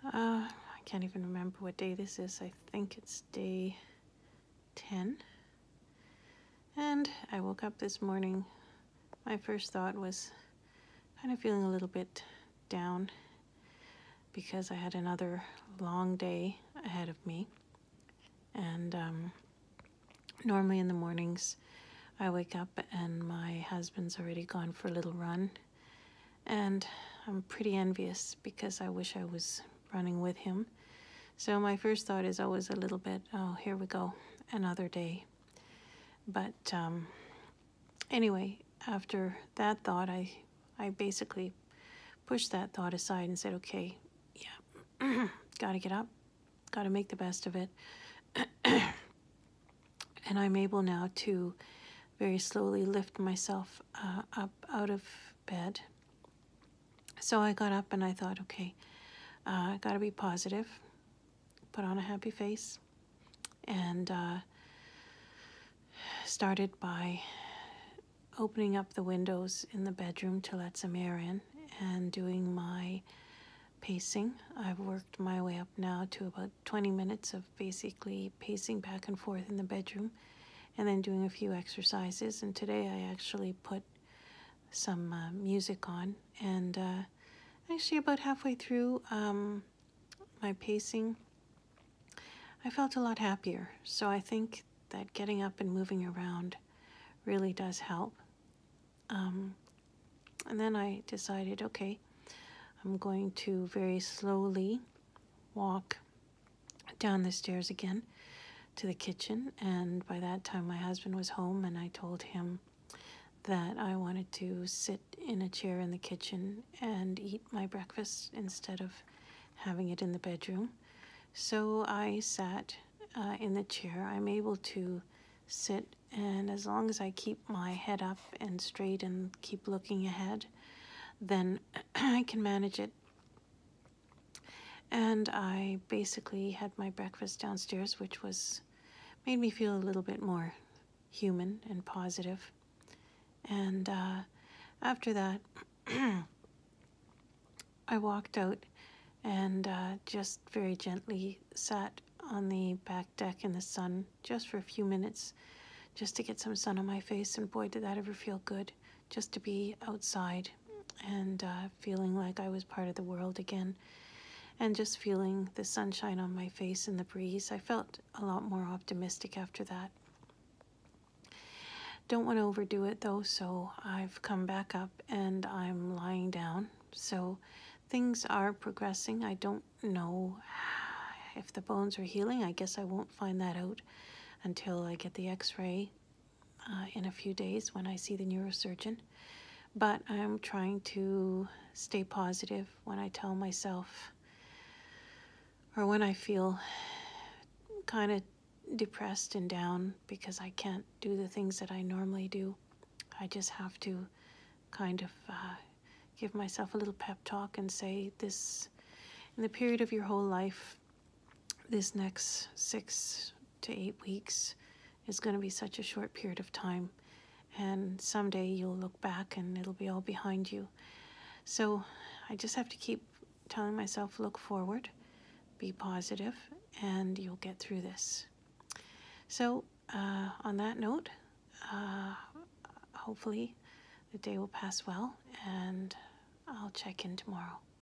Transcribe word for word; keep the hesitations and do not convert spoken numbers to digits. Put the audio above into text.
Uh, I can't even remember what day this is. I think it's day ten. And I woke up this morning. My first thought was kind of feeling a little bit down because I had another long day ahead of me. And um, normally in the mornings, I wake up and my husband's already gone for a little run. And I'm pretty envious because I wish I was running with him. So my first thought is always a little bit, oh, here we go, another day. But um, anyway, after that thought, I, I basically pushed that thought aside and said, okay, yeah, gotta get up, gotta make the best of it. And I'm able now to very slowly lift myself uh, up out of bed. So I got up and I thought, okay, I uh, gotta be positive, put on a happy face, and uh, started by opening up the windows in the bedroom to let some air in and doing my pacing. I've worked my way up now to about twenty minutes of basically pacing back and forth in the bedroom and then doing a few exercises. And today I actually put some uh, music on, and uh, actually about halfway through um, my pacing, I felt a lot happier. So I think that getting up and moving around really does help. Um, and then I decided, okay, I'm going to very slowly walk down the stairs again to the kitchen. And by that time my husband was home, and I told him that I wanted to sit in a chair in the kitchen and eat my breakfast instead of having it in the bedroom. So I sat uh, in the chair. I'm able to sit, and as long as I keep my head up and straight and keep looking ahead, then I can manage it. And I basically had my breakfast downstairs, which was made me feel a little bit more human and positive. And uh, after that, I walked out and uh, just very gently sat on the back deck in the sun just for a few minutes, just to get some sun on my face. And boy, did that ever feel good, just to be outside and uh, feeling like I was part of the world again, and just feeling the sunshine on my face and the breeze. I felt a lot more optimistic after that. Don't want to overdo it though, so I've come back up and I'm lying down. So things are progressing. I don't know if the bones are healing. I guess I won't find that out until I get the x-ray uh, in a few days when I see the neurosurgeon. But I'm trying to stay positive when I tell myself, or when I feel kind of depressed and down because I can't do the things that I normally do. I just have to kind of uh, give myself a little pep talk and say, this, in the period of your whole life, this next six to eight weeks is going to be such a short period of time, and someday you'll look back and it'll be all behind you. So I just have to keep telling myself, look forward, be positive, and you'll get through this. So uh, on that note, uh, hopefully the day will pass well, and I'll check in tomorrow.